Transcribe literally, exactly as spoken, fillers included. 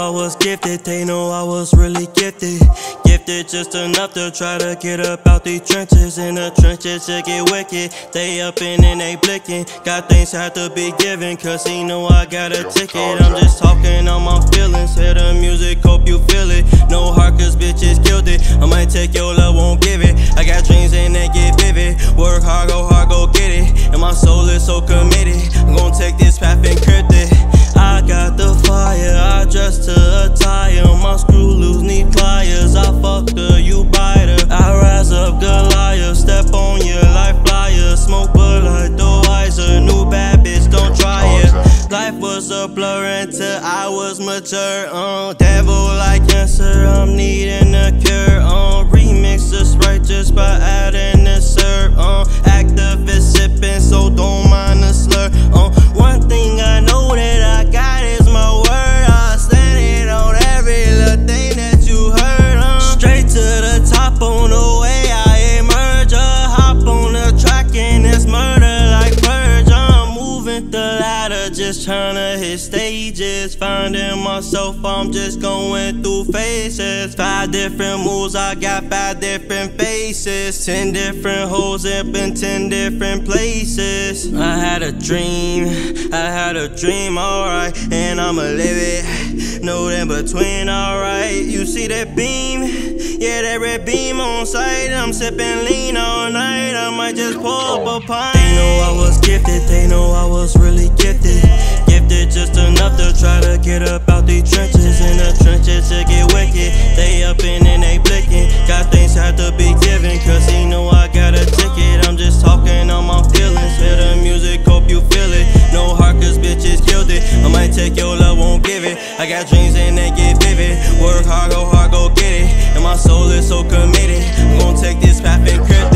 I was gifted, they know I was really gifted. Gifted just enough to try to get up out these trenches. In the trenches to get wicked, they up in and they blicking. Got things had to be given, cause he know I got a ticket. I'm just talking on my feelings, hear the music, hope you feel it. No heart cause bitches killed it, I might take your love, won't give it. I got dreams and they get vivid, work hard, go hard, go get it. And my soul is so committed, I'm gonna take this path encrypted. I got the fire, I dress to attire. My screw loose, need pliers. I fuck her, you bite her. I rise up Goliath, step on you like flyer. Smoke but like the wiser, new bad bitch, don't try it. Life was a blur until I was mature. Uh, devil like cancer, I'm needing a cure. Uh, remix this right just by adding a syrup. Uh, activist sipping, so don't mind the slur. Uh, one thing I know that I got is my word. I stand it on every little thing that you heard. Uh, straight to the top on the way I emerge. Uh, hop on the track and it's murder like purge. I'm moving the ladder, just tryna hit stages. Finding myself, I'm just going through phases. Five different moves, I got five different faces. Ten different hoes up in ten different places. I had a dream, I had a dream, alright, and I'ma live it. No in between, alright. You see that beam? Yeah, that red beam on sight. I'm sipping lean all night, I might just pull up a pint. They know I was gifted, they know I was really gifted. Gifted just enough to try to get up out these trenches. In the trenches to get wicked, they up in and they blicking. Got things had to be given, cause he know I got a ticket. I'm just talking on my feelings, hear the music, hope you feel it. No heart cause bitches killed it, I might take your love, won't give it. I got dreams and they get vivid, work hard, go hard, go get it. And my soul is so committed, I'm gonna take this path and crypt.